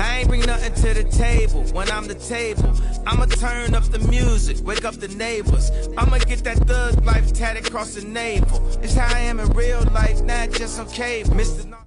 I ain't bring nothing to the table when I'm the table. I'ma turn up the music, wake up the neighbors. I'ma get that thug life tatted across the navel. It's how I am in real life, not just on cable. Mr.